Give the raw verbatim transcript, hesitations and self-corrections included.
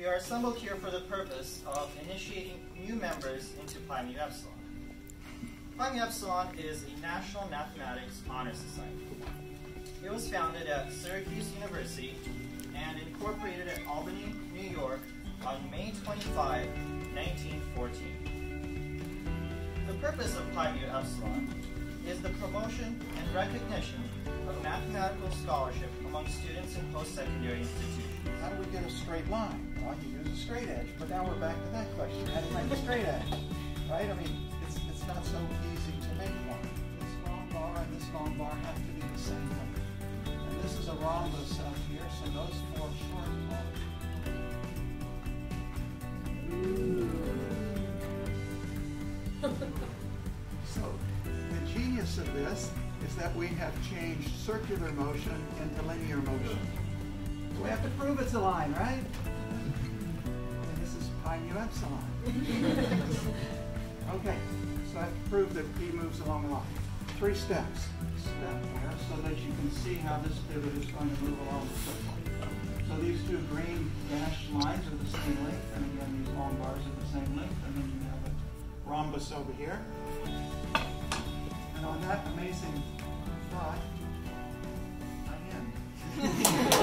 are assembled here for the purpose of initiating new members into Pi Mu Epsilon. Pi Mu Epsilon is a national mathematics honor society. It was founded at Syracuse University and incorporated at Albany, New York on May twenty-fifth, nineteen fourteen. The purpose of Pi Mu Epsilon is the promotion and recognition of mathematical scholarship among students in post-secondary institutions. How do we get a straight line? Well, you use a straight edge, but now we're back to that question. How do you make a straight edge? Right? I mean, it's, it's not so easy to make one. This long bar and this long bar have to be the same length. And this is a rhombus out here, so those four short bars. So, the genius of this is that we have changed circular motion into linear motion. So we have to prove it's a line, right? And this is Pi Mu Epsilon. Okay, so I have to prove that P moves along a line. Three steps. Step there, so that you can see how this pivot is going to move along the circle. So these two green dashed lines are the same length, and again these long bars are the same length, and then you have a rhombus over here. And on that amazing thought, I end.